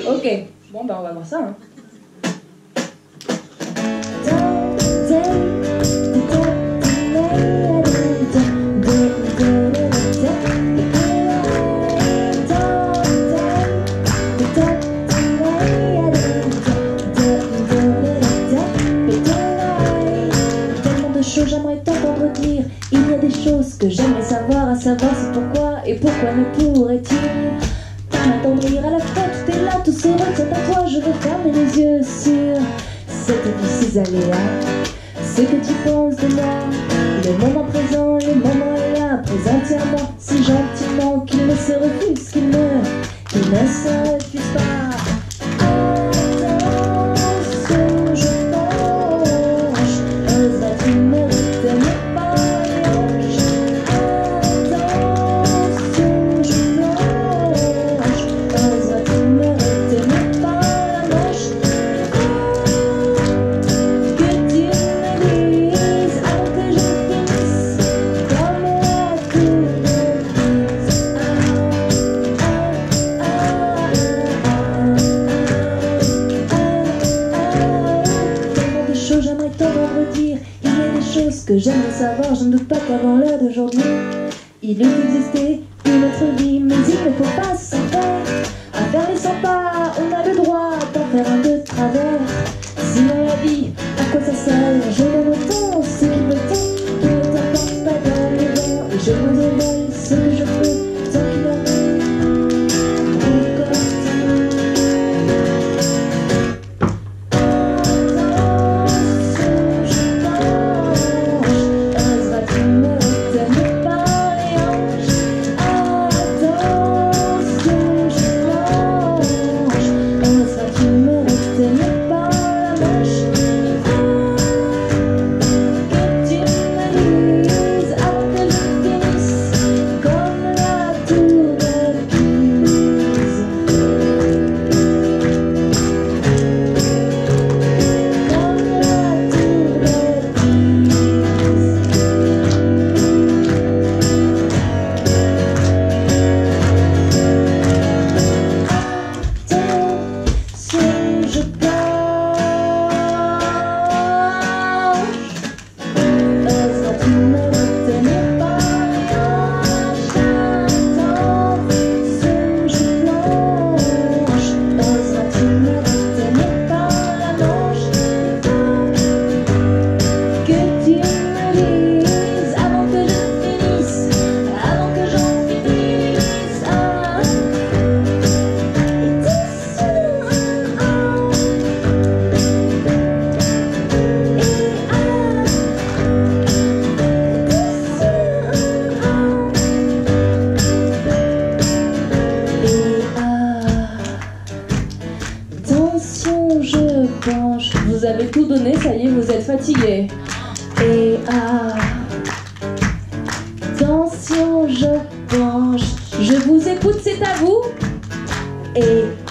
Ok, bon bah on va voir ça. Hein. J'aimerais t'entendre dire, il y a des choses que j'aimerais savoir, à savoir c'est pourquoi et pourquoi ne pourrait-il pas m'attendrir à la fois, tout est là, tout se retient à toi, je veux fermer les yeux sur cette vie, ces aléas, ce que tu penses de moi, le moment présent, le moment est là, présenté à moi, si gentiment qu'il ne se refuse, qu'il ne se refuse pas. J'aimerais t'entendre dire, il y a des choses que j'aimerais savoir, je ne doute pas qu'avant l'heure d'aujourd'hui, il eût existé une autre vie, mais il ne faut pas s'en faire. À faire les 100 pas, on a le droit d'en faire un de travers. Sinon la vie, à quoi ça sert? Je me retourne ce qu'il me tient, qui ne t'apporte pas dans les vents, et je vous envoie ce que je peux, tant qu'il en est. Je penche, vous avez tout donné, ça y est, vous êtes fatigué. Et attention, je penche, je vous écoute, c'est à vous. Et